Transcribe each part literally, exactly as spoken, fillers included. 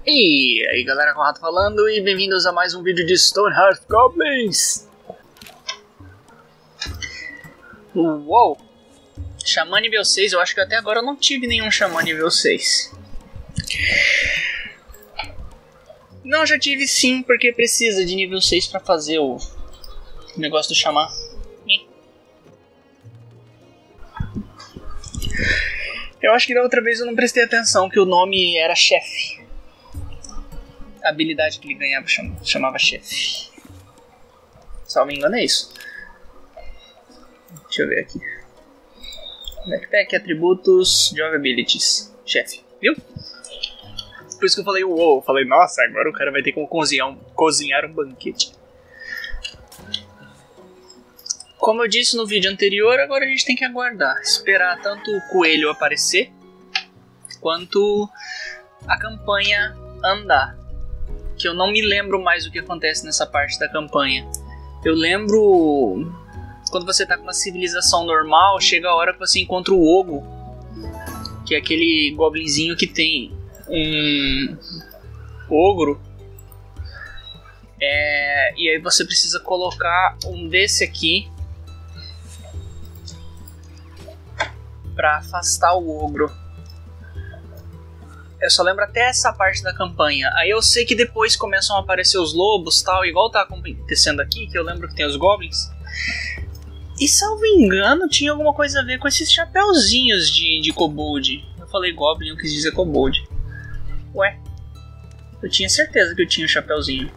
E aí galera, Conrado falando e bem-vindos a mais um vídeo de Stonehearth Goblins. Uou! Xamã nível seis, eu acho que até agora eu não tive nenhum Xamã nível seis. Não, já tive sim, porque precisa de nível seis pra fazer o negócio do Xamã. Eu acho que da outra vez eu não prestei atenção que o nome era chefe. A habilidade que ele ganhava chamava, chamava chefe. Salvo me engano é isso. Deixa eu ver aqui. Backpack, atributos, job abilities. Chefe, viu? Por isso que eu falei uou. Eu falei, nossa, agora o cara vai ter como cozinhar um, cozinhar um banquete. Como eu disse no vídeo anterior, agora a gente tem que aguardar. Esperar tanto o coelho aparecer, quanto a campanha andar. Que eu não me lembro mais o que acontece nessa parte da campanha. Eu lembro quando você tá com uma civilização normal, chega a hora que você encontra o Ogo, que é aquele goblinzinho que tem um ogro. É, e aí você precisa colocar um desse aqui pra afastar o ogro. Eu só lembro até essa parte da campanha. Aí eu sei que depois começam a aparecer os lobos, tal, igual tá acontecendo aqui, que eu lembro que tem os goblins. E salvo engano, tinha alguma coisa a ver com esses chapeuzinhos de, de kobold. Eu falei goblin, eu quis dizer kobold. Ué, eu tinha certeza que eu tinha um chapeuzinho.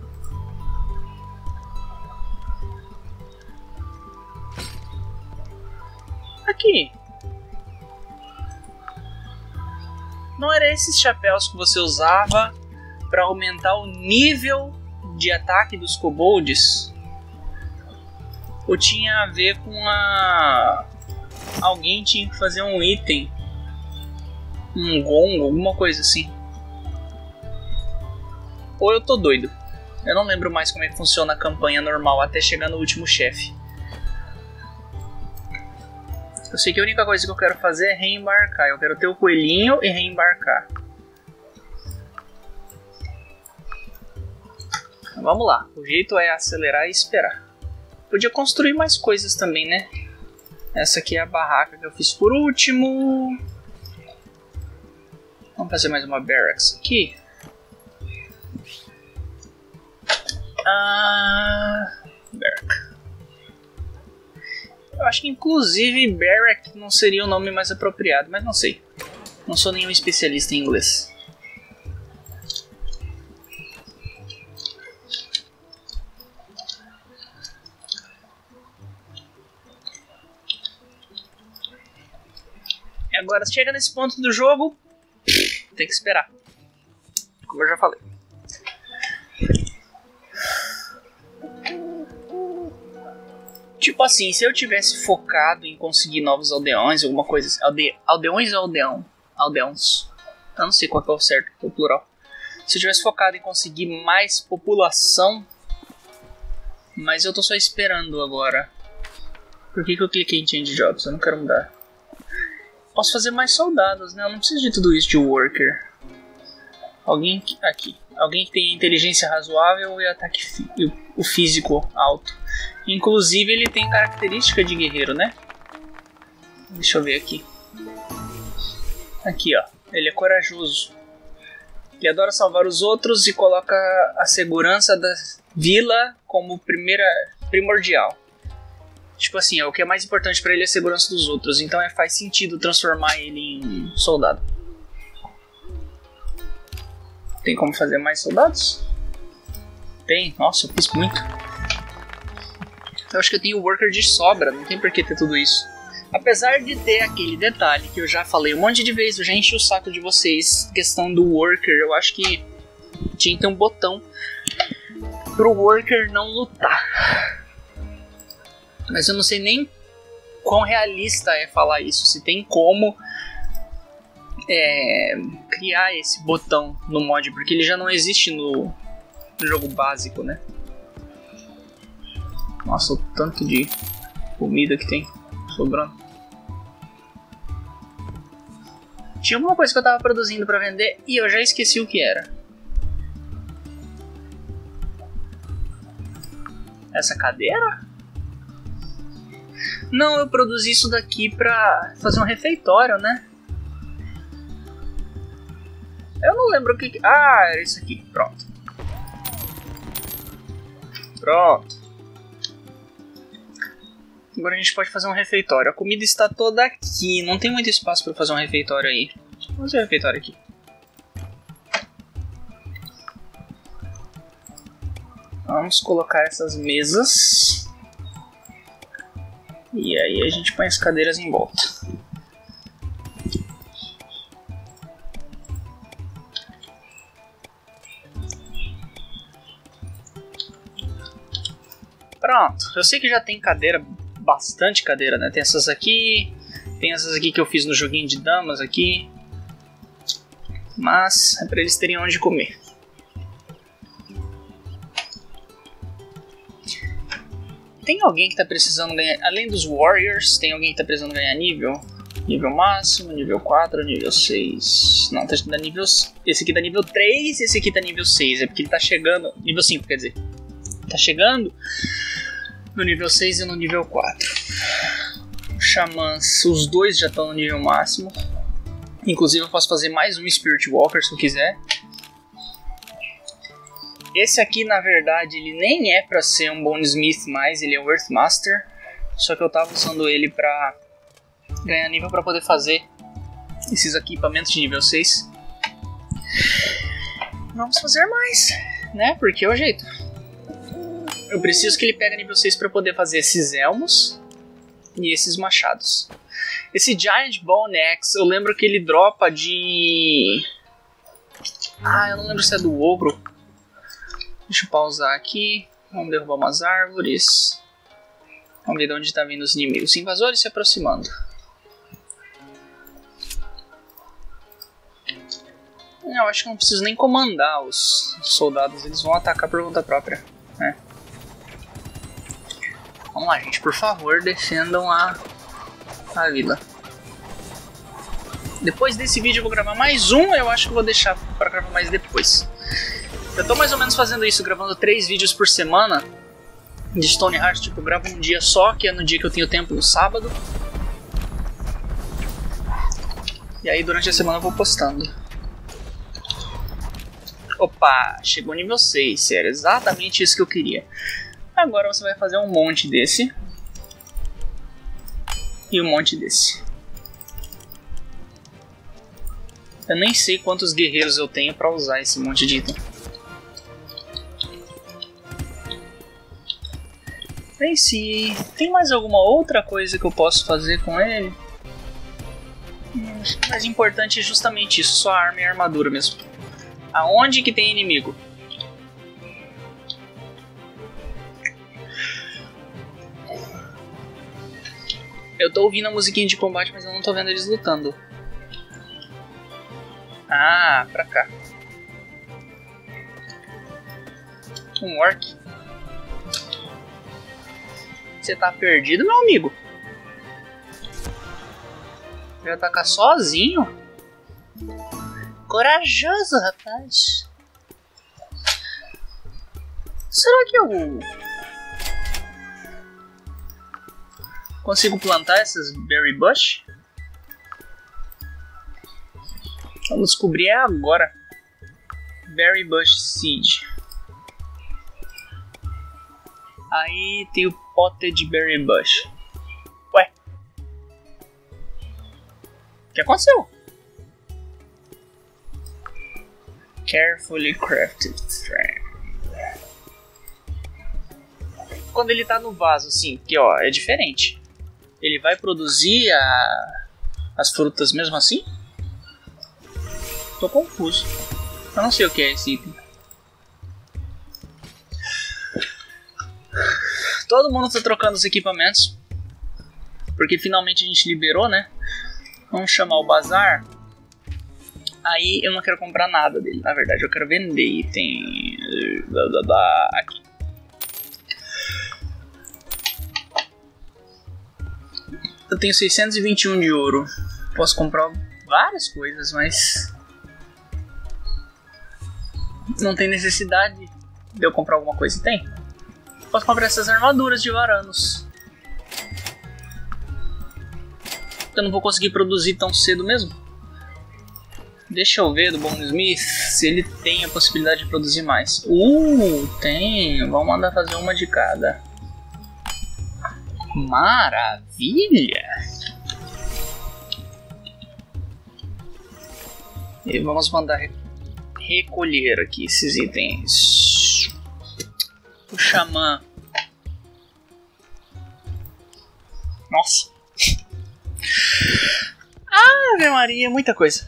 Aqui. Não era esses chapéus que você usava para aumentar o nível de ataque dos kobolds? Ou tinha a ver com a... Alguém tinha que fazer um item, um gongo, alguma coisa assim. Ou eu tô doido. Eu não lembro mais como é que funciona a campanha normal até chegar no último chefe. Eu sei que a única coisa que eu quero fazer é reembarcar. Eu quero ter o coelhinho e reembarcar. Vamos lá. O jeito é acelerar e esperar. Podia construir mais coisas também, né? Essa aqui é a barraca que eu fiz por último. Vamos fazer mais uma barracks aqui. Ah... Barrack. Eu acho que inclusive Barrack não seria o nome mais apropriado, mas não sei. Não sou nenhum especialista em inglês. E agora chega nesse ponto do jogo, tem que esperar. Como eu já falei. Tipo assim, se eu tivesse focado em conseguir novos aldeões, alguma coisa assim. Alde, aldeões ou aldeão? Aldeões. Eu não sei qual é o certo, o plural. Se eu tivesse focado em conseguir mais população. Mas eu tô só esperando agora. Por que, que eu cliquei em Change Jobs? Eu não quero mudar. Posso fazer mais soldados, né? Eu não preciso de tudo isso de worker. Alguém aqui. Alguém que tenha inteligência razoável e ataque e o físico alto. Inclusive ele tem característica de guerreiro, né? Deixa eu ver aqui. Aqui ó, ele é corajoso. Ele adora salvar os outros e coloca a segurança da vila como primeira primordial. Tipo assim, ó, o que é mais importante pra ele é a segurança dos outros. Então é, faz sentido transformar ele em soldado. Tem como fazer mais soldados? Tem, nossa, eu fiz muito. Eu acho que eu tenho worker de sobra, não tem por que ter tudo isso. Apesar de ter aquele detalhe que eu já falei um monte de vezes, eu já enchi o saco de vocês, questão do worker, eu acho que tinha que ter um botão pro worker não lutar. Mas eu não sei nem quão realista é falar isso, se tem como é, criar esse botão no mod, porque ele já não existe no, no jogo básico, né? Nossa, o tanto de comida que tem sobrando. Tinha alguma coisa que eu tava produzindo pra vender e eu já esqueci o que era. Essa cadeira? Não, eu produzi isso daqui pra fazer um refeitório, né? Eu não lembro o que... Ah, era isso aqui. Pronto. Pronto. Agora a gente pode fazer um refeitório. A comida está toda aqui. Não tem muito espaço para fazer um refeitório aí. Vamos fazer um refeitório aqui. Vamos colocar essas mesas. E aí a gente põe as cadeiras em volta. Pronto. Eu sei que já tem cadeira... Bastante cadeira, né? Tem essas aqui. Tem essas aqui que eu fiz no joguinho de damas aqui. Mas é pra eles terem onde comer. Tem alguém que tá precisando ganhar... Além dos Warriors, tem alguém que tá precisando ganhar nível? Nível máximo, nível quatro, nível seis... Não, tá da nível... Esse aqui tá nível três, esse aqui tá nível seis. É porque ele tá chegando... Nível cinco, quer dizer. Tá chegando... No nível seis e no nível quatro. Xamãs, os dois já estão no nível máximo. Inclusive eu posso fazer mais um Spirit Walker se eu quiser. Esse aqui na verdade ele nem é pra ser um Bone Smith mais, ele é o Earthmaster. Só que eu tava usando ele pra ganhar nível pra poder fazer esses equipamentos de nível seis. Vamos fazer mais, né? Porque é o jeito. Eu preciso que ele pegue nível seis para poder fazer esses elmos e esses machados. Esse Giant Bone Axe, eu lembro que ele dropa de... Ah, eu não lembro se é do ogro. Deixa eu pausar aqui. Vamos derrubar umas árvores. Vamos ver de onde está vindo os inimigos. Invasores se aproximando. Eu acho que não preciso nem comandar os soldados. Eles vão atacar por conta própria, né? Vamos lá, gente, por favor, defendam a, a vila. Depois desse vídeo eu vou gravar mais um, eu acho que eu vou deixar para gravar mais depois. Eu tô mais ou menos fazendo isso, gravando três vídeos por semana de Stoneheart, tipo, eu gravo um dia só, que é no dia que eu tenho tempo, no sábado. E aí durante a semana eu vou postando. Opa, chegou nível seis, sério, exatamente isso que eu queria. Agora você vai fazer um monte desse. E um monte desse. Eu nem sei quantos guerreiros eu tenho pra usar esse monte de item. Nem se tem mais alguma outra coisa que eu posso fazer com ele. Hum, mas importante é justamente isso, só a arma e a armadura mesmo. Aonde que tem inimigo? Eu tô ouvindo a musiquinha de combate, mas eu não tô vendo eles lutando. Ah, pra cá. Um orc. Você tá perdido, meu amigo? Vai atacar sozinho? Corajoso, rapaz. Será que eu consigo plantar essas berry bush? Vamos descobrir agora. Berry bush seed. Aí tem o potted berry bush. Ué? O que aconteceu? Carefully crafted frame. Quando ele tá no vaso assim, que ó, é diferente. Ele vai produzir a... as frutas mesmo assim? Tô confuso. Eu não sei o que é esse item. Todo mundo tá trocando os equipamentos. Porque finalmente a gente liberou, né? Vamos chamar o bazar. Aí eu não quero comprar nada dele, na verdade. Eu quero vender item. Aqui. Eu tenho seiscentos e vinte e um de ouro. Posso comprar várias coisas, mas não tem necessidade de eu comprar alguma coisa. Tem. Posso comprar essas armaduras de varanos. Eu não vou conseguir produzir tão cedo mesmo. Deixa eu ver do Bone Smith se ele tem a possibilidade de produzir mais. Uh, tem. Vamos mandar fazer uma de cada. Maravilha! E vamos mandar recolher aqui esses itens. O xamã. Nossa! Ave Maria, muita coisa.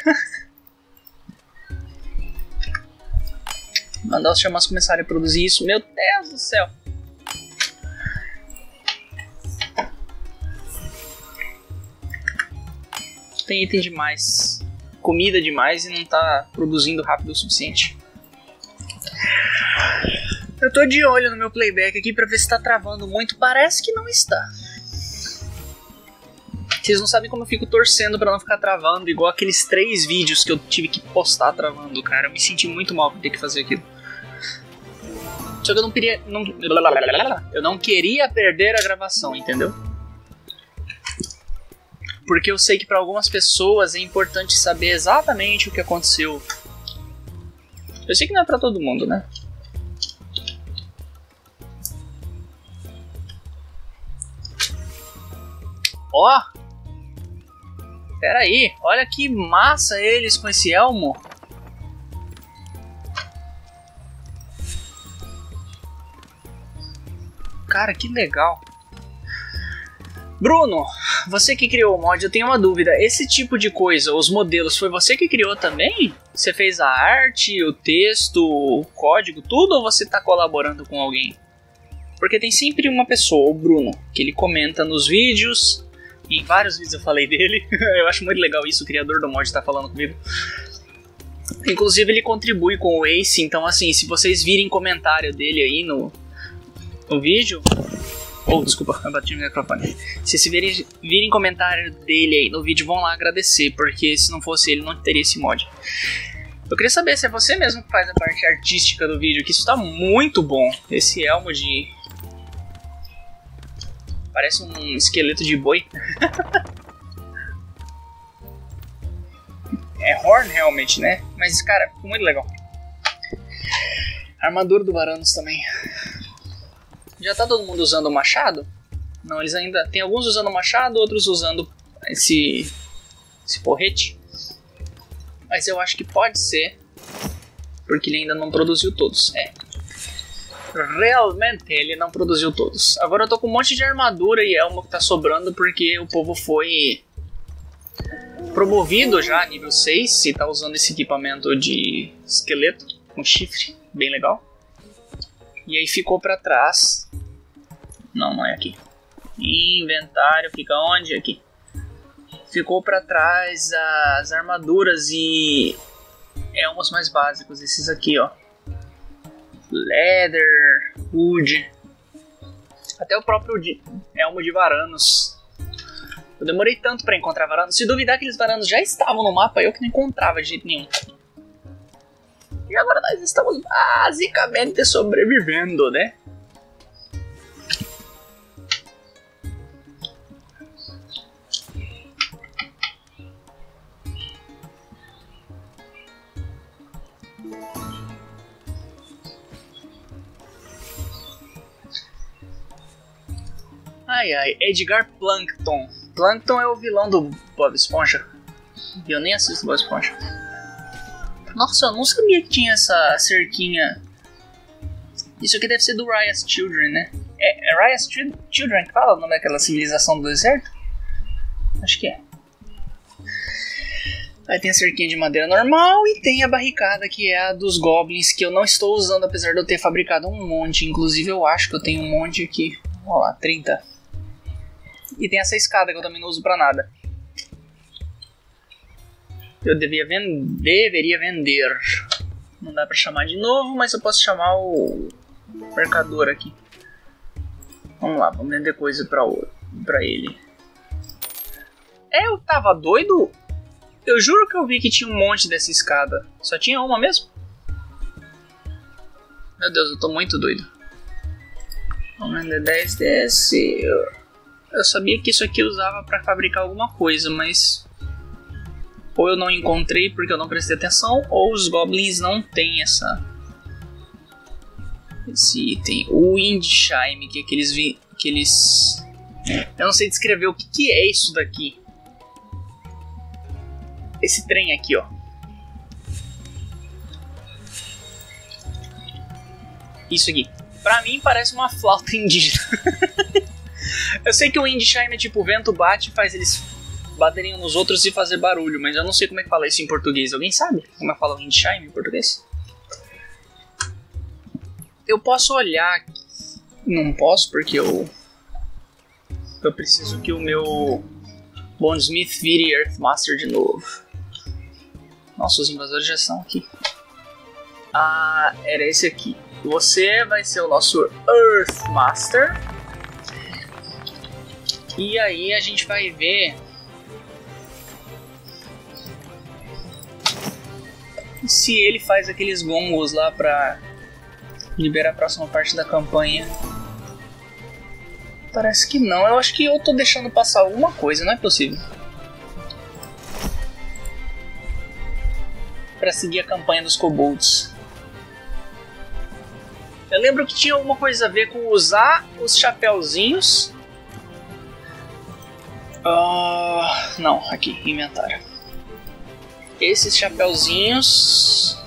Mandar os xamãs começarem a produzir isso. Meu Deus do céu! Tem item demais, comida demais e não tá produzindo rápido o suficiente. Eu tô de olho no meu playback aqui pra ver se tá travando muito. Parece que não está. Vocês não sabem como eu fico torcendo pra não ficar travando, igual aqueles três vídeos que eu tive que postar travando, cara. Eu me senti muito mal por ter que fazer aquilo. Só que eu não queria... Não, eu não queria perder a gravação, entendeu? Porque eu sei que para algumas pessoas é importante saber exatamente o que aconteceu. Eu sei que não é para todo mundo, né? Ó! Pera aí, olha que massa eles com esse elmo. Cara, que legal. Bruno, você que criou o mod, eu tenho uma dúvida. Esse tipo de coisa, os modelos, foi você que criou também? Você fez a arte, o texto, o código, tudo, ou você está colaborando com alguém? Porque tem sempre uma pessoa, o Bruno, que ele comenta nos vídeos. Em vários vídeos eu falei dele. Eu acho muito legal isso, o criador do mod está falando comigo. Inclusive ele contribui com o Ace, então assim, se vocês virem comentário dele aí no, no vídeo... Oh, desculpa, eu bati no microfone. Se vocês virem, virem comentário dele aí no vídeo, vão lá agradecer, porque se não fosse ele, não teria esse mod. Eu queria saber se é você mesmo que faz a parte artística do vídeo, que isso tá muito bom. Esse elmo de... parece um esqueleto de boi. É Horn Helmet, né? Mas, cara, ficou muito legal. Armadura do Varanos também. Já tá todo mundo usando o machado? Não, eles ainda... Tem alguns usando o machado, outros usando esse... esse porrete. Mas eu acho que pode ser, porque ele ainda não produziu todos. É. Realmente ele não produziu todos. Agora eu tô com um monte de armadura e elmo que tá sobrando porque o povo foi promovido já a nível seis e tá usando esse equipamento de esqueleto com chifre, bem legal. E aí ficou pra trás. Não, não é aqui. Inventário fica onde? Aqui. Ficou pra trás as armaduras e elmos mais básicos, esses aqui, ó. Leather, wood, até o próprio elmo de Varanos. Eu demorei tanto pra encontrar Varanos. Se duvidar, aqueles Varanos já estavam no mapa, eu que não encontrava de jeito nenhum. E agora nós estamos basicamente sobrevivendo, né? Ai ai, Edgar Plankton. Plankton é o vilão do Bob Esponja. E eu nem assisto Bob Esponja. Nossa, eu não sabia que tinha essa cerquinha. Isso aqui deve ser do Riot's Children, né? É, é Riot's Children que fala o nome daquela civilização do deserto? Acho que é. Aí tem a cerquinha de madeira normal e tem a barricada que é a dos goblins, que eu não estou usando apesar de eu ter fabricado um monte. Inclusive eu acho que eu tenho um monte aqui. Olha lá, trinta. E tem essa escada que eu também não uso pra nada. Eu devia ven- deveria vender. Não dá pra chamar de novo, mas eu posso chamar o mercador aqui. Vamos lá, vamos vender coisa pra, o, pra ele. É, eu tava doido eu juro que eu vi que tinha um monte dessa escada. Só tinha uma mesmo? Meu Deus, eu tô muito doido. Vamos vender dez desse. Eu, eu sabia que isso aqui usava pra fabricar alguma coisa, mas... ou eu não encontrei porque eu não prestei atenção, ou os goblins não têm essa... esse item. O Windchime, que é aqueles... Vi... aqueles... eu não sei descrever o que, que é isso daqui. Esse trem aqui, ó. Isso aqui. Pra mim parece uma flauta indígena. Eu sei que o Windchime é tipo, o vento bate e faz eles baterem uns nos outros e fazer barulho, mas eu não sei como é que fala isso em português. Alguém sabe como é que fala Windchime em português? Eu posso olhar... não posso porque eu... eu preciso que o meu Bonesmith vire Earthmaster de novo. Nossa, os invasores já estão aqui. Ah, era esse aqui. Você vai ser o nosso Earthmaster. E aí a gente vai ver se ele faz aqueles gongos lá pra liberar a próxima parte da campanha. Parece que não. Eu acho que eu tô deixando passar alguma coisa, não é possível. Pra seguir a campanha dos kobolds. Eu lembro que tinha alguma coisa a ver com usar os chapéuzinhos. Uh, não, aqui, inventário. Esses chapéuzinhos...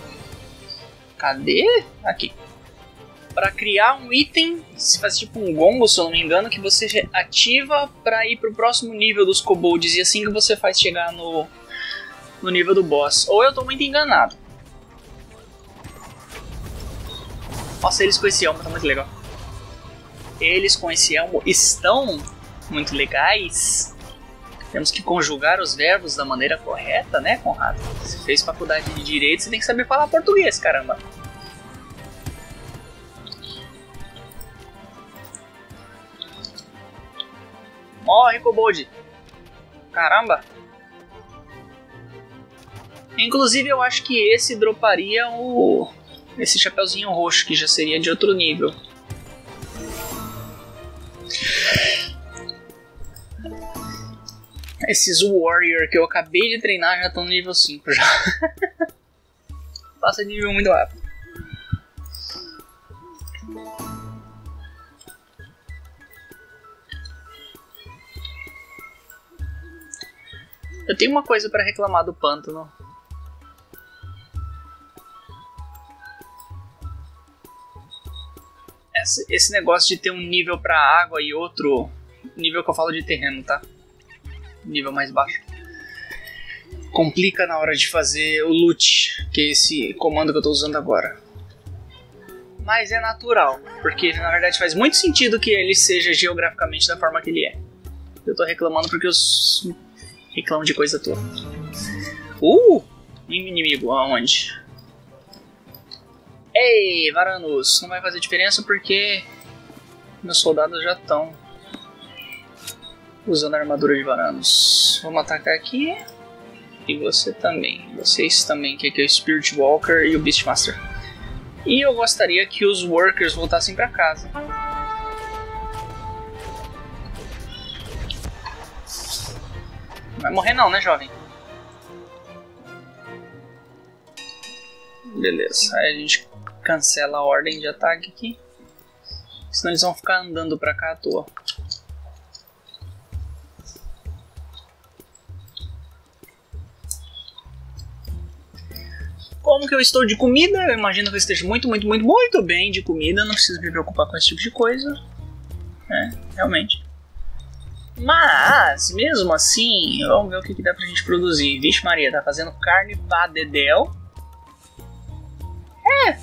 cadê? Aqui. Para criar um item, se faz tipo um gongo, se eu não me engano, que você ativa para ir pro próximo nível dos kobolds. E assim que você faz chegar no, no nível do boss. Ou eu tô muito enganado. Nossa, eles com esse elmo tá muito legal. Eles com esse elmo estão muito legais. Temos que conjugar os verbos da maneira correta, né, Conrado? Você fez faculdade de Direito, você tem que saber falar português, caramba. Morre, kobold! Caramba! Inclusive, eu acho que esse droparia o... esse chapeuzinho roxo, que já seria de outro nível. Esses Warrior que eu acabei de treinar já estão no nível cinco já. Passa de nível muito rápido. Eu tenho uma coisa para reclamar do pântano. Esse, esse negócio de ter um nível para água e outro nível que eu falo de terreno, tá? Nível mais baixo. Complica na hora de fazer o loot, que é esse comando que eu estou usando agora. Mas é natural, porque na verdade faz muito sentido que ele seja geograficamente da forma que ele é. Eu estou reclamando porque eu reclamo de coisa toda. Uh! Inimigo, aonde? Ei, Varanus, não vai fazer diferença porque meus soldados já estão usando a armadura de Varanus. Vamos atacar aqui. E você também. Vocês também, que aqui é o Spirit Walker e o Beastmaster. E eu gostaria que os Workers voltassem pra casa. Não vai morrer não, né, jovem? Beleza, aí a gente cancela a ordem de ataque aqui. Senão eles vão ficar andando pra cá à toa. Como que eu estou de comida? Eu imagino que eu esteja muito, muito, muito, muito bem de comida. Não preciso me preocupar com esse tipo de coisa. É, realmente. Mas, mesmo assim, vamos ver o que, que dá pra gente produzir. Vixe Maria, tá fazendo carne pra dedéu. É.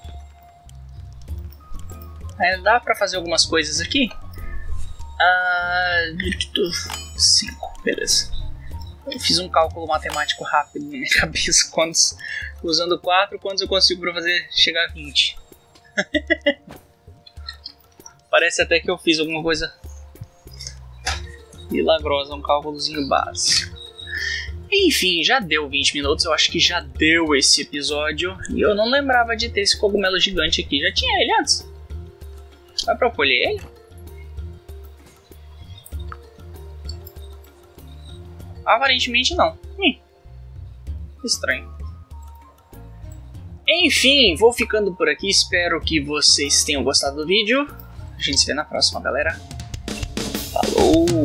Ainda dá pra fazer algumas coisas aqui. Ah, cinco, beleza. Eu fiz um cálculo matemático rápido na minha cabeça. Quantos, usando quatro, quantos eu consigo pra fazer chegar a vinte? Parece até que eu fiz alguma coisa milagrosa, um cálculozinho básico. Enfim, já deu vinte minutos, eu acho que já deu esse episódio. E eu não lembrava de ter esse cogumelo gigante aqui. Já tinha ele antes? Vai pra eu colher ele? Aparentemente não. Hum, estranho. Enfim, vou ficando por aqui. Espero que vocês tenham gostado do vídeo. A gente se vê na próxima, galera. Falou!